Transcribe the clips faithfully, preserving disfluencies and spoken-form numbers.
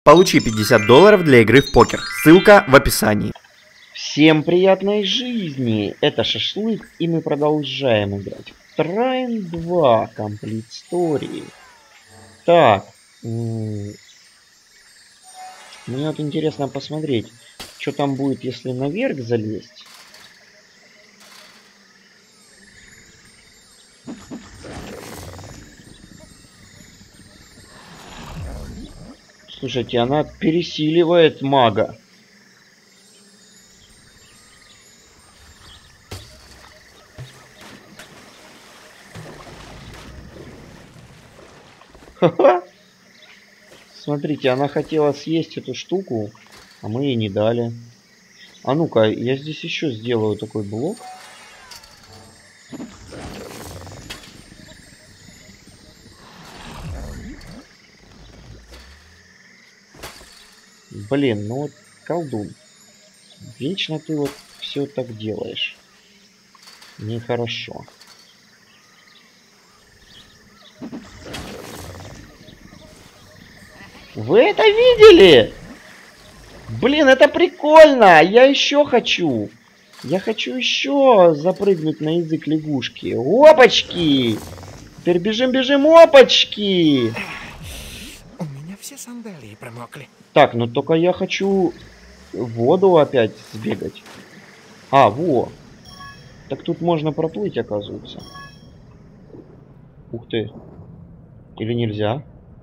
Получи пятьдесят долларов для игры в покер. Ссылка в описании. Всем приятной жизни! Это Шашлык, и мы продолжаем играть в Trine два Complete Story. Так, мне вот интересно посмотреть, что там будет, если наверх залезть. Слушайте, она пересиливает мага. Ха-ха! Смотрите, она хотела съесть эту штуку, а мы ей не дали. А ну-ка, я здесь еще сделаю такой блок. Блин, ну вот колдун. Вечно ты вот все так делаешь. Нехорошо. Вы это видели? Блин, это прикольно! Я еще хочу! Я хочу еще запрыгнуть на язык лягушки. Опачки! Теперь бежим, бежим, опачки! У меня все сандалии промокли. Так, ну только я хочу в воду опять сбегать. А, во. Так тут можно проплыть, оказывается. Ух ты. Или нельзя?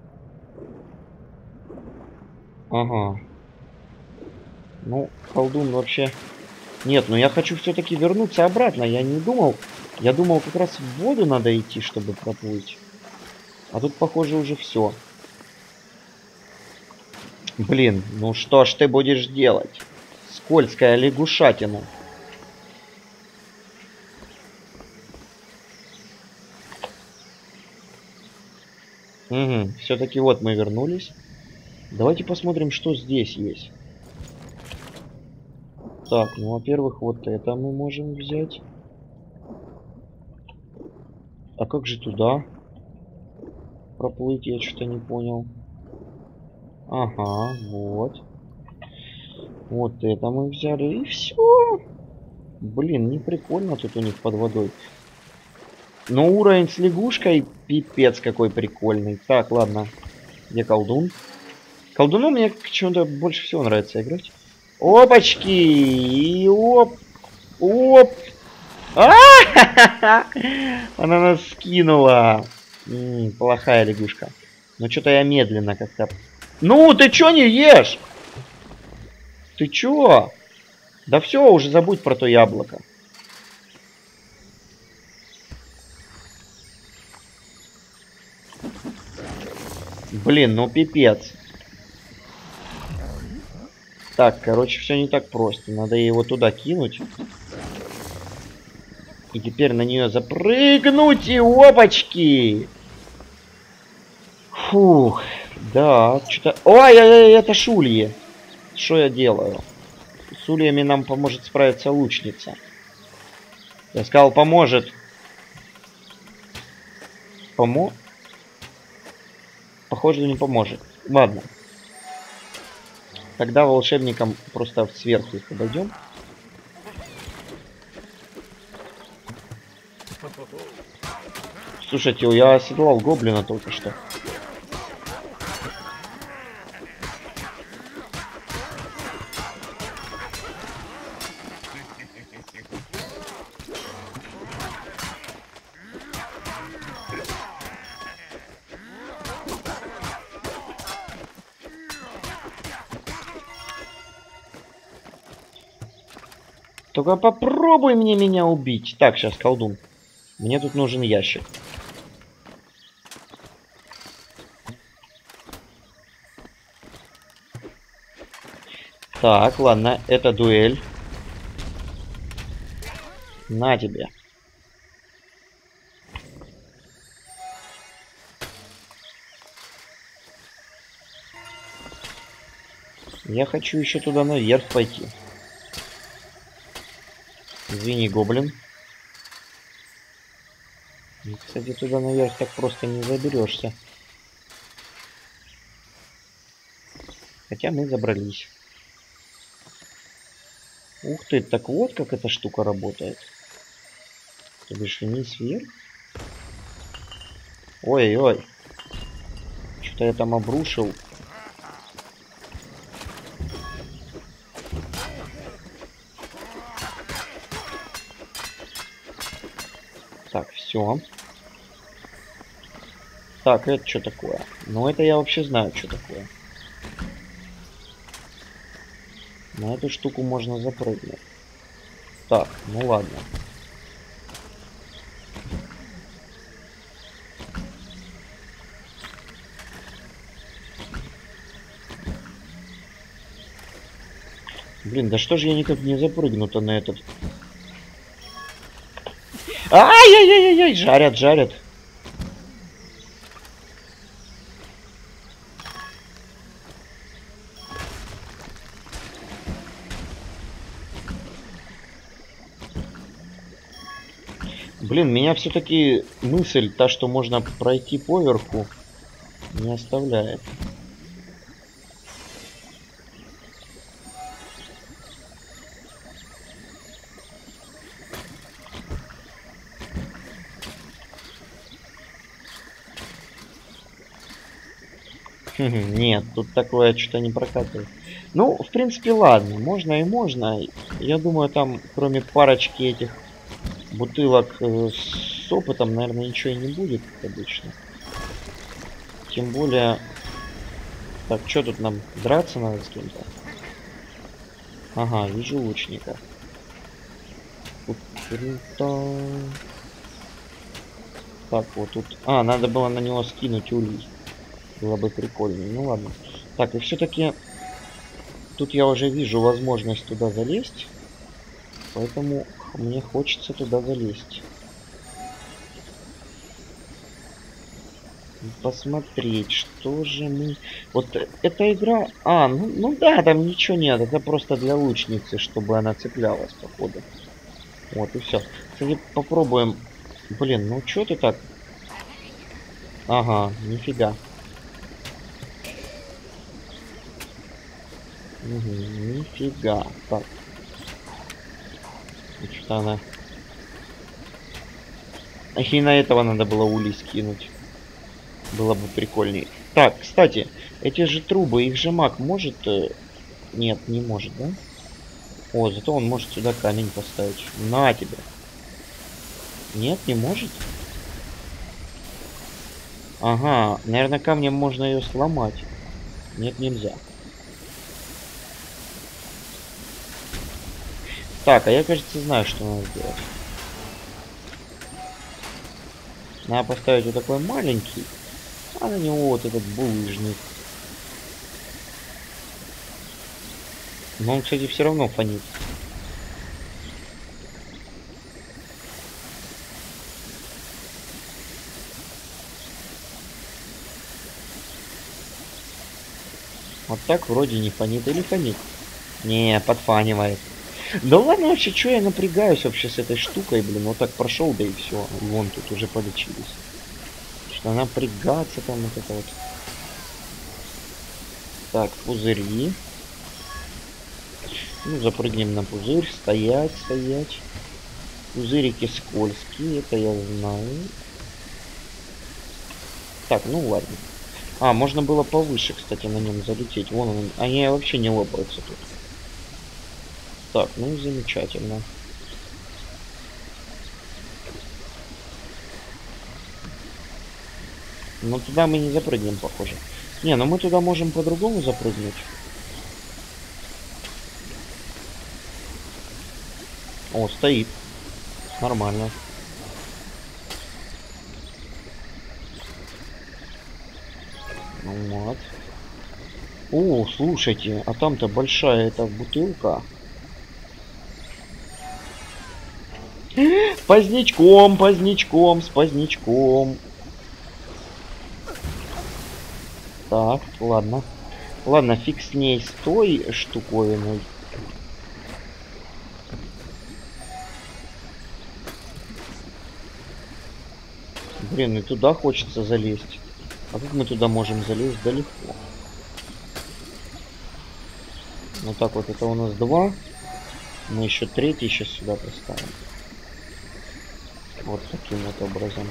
Ага. Ну, колдун вообще... Нет, но я хочу все-таки вернуться обратно. Я не думал... Я думал, как раз в воду надо идти, чтобы проплыть. А тут, похоже, уже все. Блин, ну что ж ты будешь делать? Скользкая лягушатина. Угу, все-таки вот мы вернулись. Давайте посмотрим, что здесь есть. Так, ну, во-первых, вот это мы можем взять. А как же туда проплыть? Я что-то не понял. Ага, вот. Вот это мы взяли, и все. Блин, не прикольно тут у них под водой. Но уровень с лягушкой пипец какой прикольный. Так, ладно. Где колдун? Колдуну мне почему-то больше всего нравится играть. Опачки! И оп! Оп! А! Она нас скинула. М-м, плохая лягушка. Но что-то я медленно как-то... Ну, ты чё не ешь? Ты чё? Да все, уже забудь про то яблоко. Блин, ну пипец. Так, короче, все не так просто. Надо его туда кинуть. И теперь на нее запрыгнуть, и опачки! Фух, да, что-то... Ой, ой, ой, это шульи. Что я делаю? С ульями нам поможет справиться лучница. Я сказал, поможет. Помо... Похоже, не поможет. Ладно. Тогда волшебникам просто сверху их обойдем. Слушайте, я оседлал гоблина только что. Только попробуй мне меня убить. Так, сейчас, колдун. Мне тут нужен ящик. Так, ладно, это дуэль. На тебе. Я хочу еще туда наверх пойти. Извини, гоблин. Кстати, туда наверх так просто не заберешься. Хотя мы забрались. Ух ты, так вот как эта штука работает. То бишь вниз, вверх. Ой-ой. Что-то я там обрушил. Так, все. Так, это что такое? Ну, это я вообще знаю, что такое. На эту штуку можно запрыгнуть. Так, ну ладно. Блин, да что же я никак не запрыгну-то на этот... Ай-яй-яй-яй-яй! Жарят, жарят. Блин, меня все-таки мысль, та, что можно пройти поверху, не оставляет. Нет, тут такое что-то не прокатывает. Ну, в принципе, ладно, можно и можно. Я думаю, там, кроме парочки этих бутылок э, с опытом, наверное, ничего и не будет, как обычно. Тем более... Так, что тут нам? Драться надо с кем-то? Ага, вижу лучника. Круто. Так, вот тут... А, надо было на него скинуть улей. Было бы прикольно. Ну ладно. Так, и все-таки... Тут я уже вижу возможность туда залезть. Поэтому мне хочется туда залезть. Посмотреть, что же мы... Вот эта игра... А, ну, ну да, там ничего нет. Это просто для лучницы, чтобы она цеплялась, походу. Вот и все. Кстати, попробуем... Блин, ну что ты так? Ага, нифига. Угу, нифига. Так. Что-то она... И на этого надо было улей скинуть. Было бы прикольнее. Так, кстати, эти же трубы, их же маг может... Нет, не может, да? О, зато он может сюда камень поставить. На тебе. Нет, не может? Ага, наверное, камнем можно ее сломать. Нет, нельзя. Так, а я, кажется, знаю, что надо сделать. Надо поставить вот такой маленький, а на него вот этот булыжник. Но он, кстати, все равно фонит. Вот так вроде не фонит или фонит? Не, подфанивает. Да ладно, вообще, что я напрягаюсь вообще с этой штукой, блин, вот так прошел, да и все. Вон тут уже полечились. Что напрягаться там вот это вот. Так, пузыри. Ну, запрыгнем на пузырь. Стоять, стоять. Пузырики скользкие, это я знаю. Так, ну ладно. А, можно было повыше, кстати, на нем залететь. Вон он. Они вообще не лопаются тут. Так, ну замечательно. Но туда мы не запрыгнем, похоже. Не, ну мы туда можем по-другому запрыгнуть. О, стоит. Нормально. Ну вот. О, слушайте, а там-то большая эта бутылка. Позднячком, позднячком, с позднячком. Так, ладно. Ладно, фиг с ней, с той штуковиной. Блин, и туда хочется залезть. А как мы туда можем залезть? Да легко. Вот так вот, это у нас два. Мы еще третий сейчас сюда поставим. Вот таким вот образом.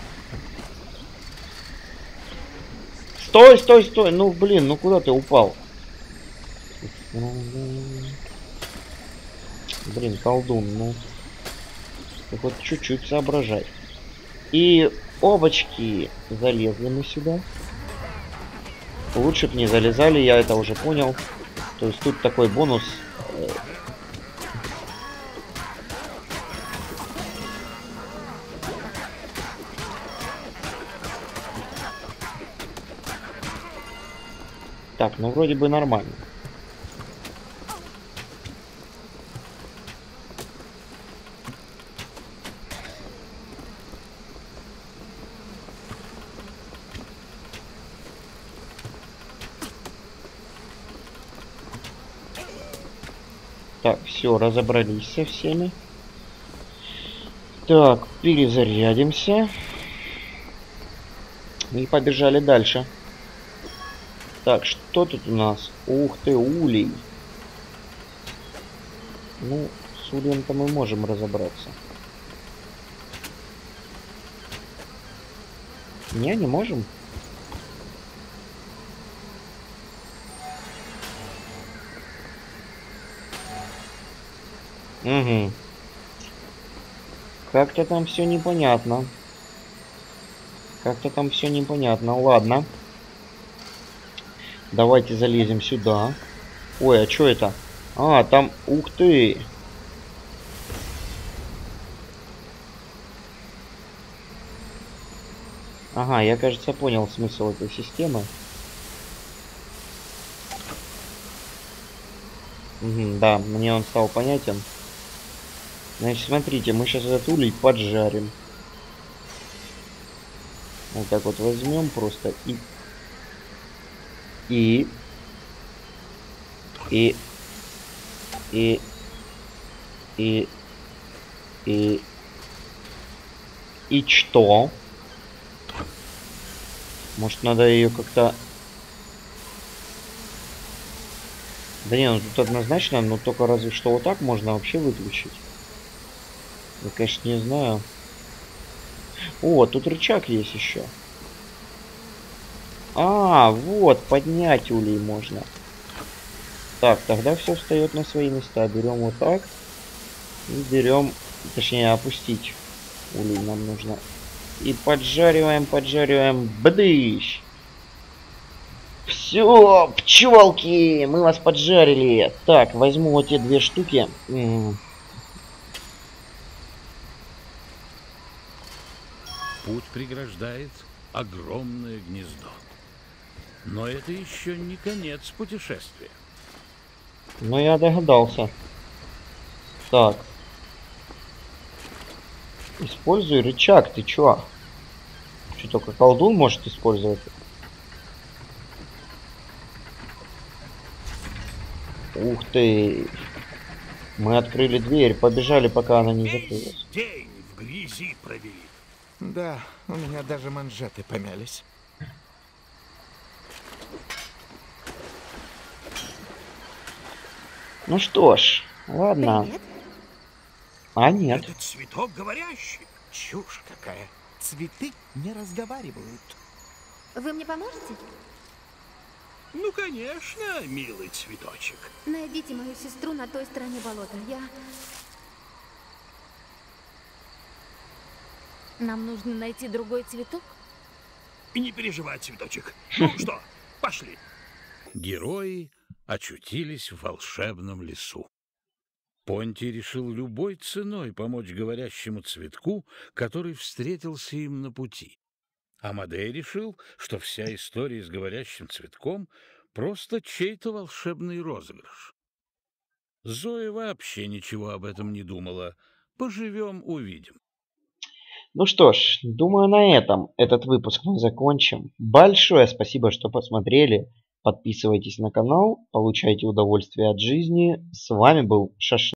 Стой, стой, стой! Ну, блин, ну куда ты упал? Блин, колдун, ну. Ты хоть чуть-чуть соображай. И обочки, залезли мы сюда. Лучше бы не залезали, я это уже понял. То есть тут такой бонус. Так, ну вроде бы нормально. Так, все, разобрались со всеми. Так, перезарядимся. И побежали дальше. Так, что тут у нас? Ух ты, улей. Ну, с ульем-то мы можем разобраться. Не, не можем. Угу. Как-то там все непонятно. Как-то там все непонятно. Ладно. Давайте залезем сюда. Ой, а что это? А, там... Ух ты! Ага, я, кажется, понял смысл этой системы. Угу, да, мне он стал понятен. Значит, смотрите, мы сейчас этот улей поджарим. Вот так вот возьмем просто и... И... И... И... И... И... И что? Может, надо ее как-то... Да не, ну тут однозначно, но только разве что вот так можно вообще выключить. Я, конечно, не знаю. О, тут рычаг есть еще. А, вот, поднять улей можно. Так, тогда все встает на свои места. Берем вот так. И берем, точнее, опустить улей нам нужно. И поджариваем, поджариваем. Бдыщ! Все, пчелки, мы вас поджарили. Так, возьму вот эти две штуки. М-м. Путь преграждает огромное гнездо. Но это еще не конец путешествия. Ну, я догадался. Так. Используй рычаг, ты чё? Что, только колдун может использовать? Ух ты. Мы открыли дверь, побежали, пока она не закрылась. День в грязи провели. Да, у меня даже манжеты помялись. Ну что ж, ладно. Привет. А нет. Это цветок говорящий. Чушь какая. Цветы не разговаривают. Вы мне поможете? Ну, конечно, милый цветочек. Найдите мою сестру на той стороне болота. Я... Нам нужно найти другой цветок? И не переживай, цветочек. Ну что, пошли. Герои очутились в волшебном лесу. Понтий решил любой ценой помочь говорящему цветку, который встретился им на пути. Амадей решил, что вся история с говорящим цветком просто чей-то волшебный розыгрыш. Зоя вообще ничего об этом не думала. Поживем, увидим. Ну что ж, думаю, на этом этот выпуск мы закончим. Большое спасибо, что посмотрели. Подписывайтесь на канал, получайте удовольствие от жизни. С вами был Шашлык.